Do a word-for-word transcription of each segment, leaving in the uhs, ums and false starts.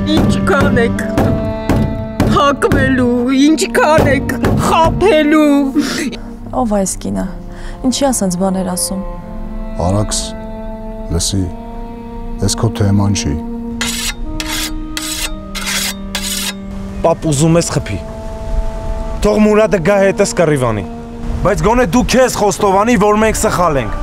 Ինչքան եք հակվելու, ինչքան եք խաբելու։ Ով այս կինը, ինչի ասենց բաներ ասում։ Արաքս, լսի, ես քո թեման չի։ Պապ ուզում ես խփի։ Թող Մուրադը գա հետս կռիվանի, բայց գոնե դու քեզ խոստովանի, որ մենք սխալ ենք։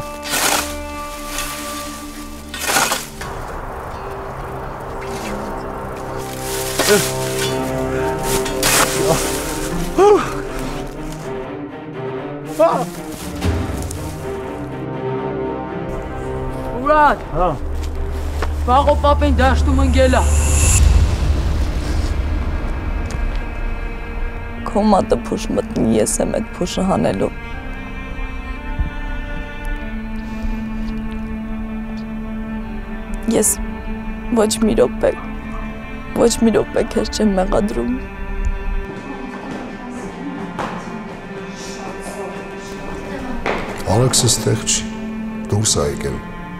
Մուրադ, վաղո պապեն դաշտում ընգել է։ Քո մատը փուշ մտնի, ես եմ այդ փուշը հանելու։ Ես ոչ մի րոպե, ոչ մի րոպե քեզ չեմ մեղադրում։ Արաքսը ստեղ չի, դուրս ա եկել։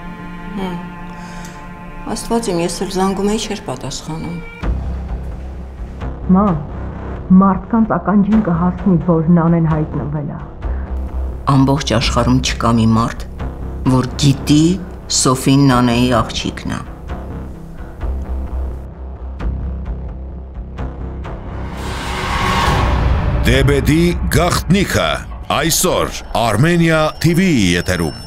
Աստված իմ, ես էլ զանգում էի, չէր պատասխանում։ Մամ, մարդկանց ականջին կհասնի, որ Նանեն հայտնվել է։ Ամբողջ աշխարհում չկա մի մարդ, որ գիտի Սոֆին Նանեի աղջիկն է։ Դեբեդի գաղտնիքը այսօր Armenia T V-ի եթերում։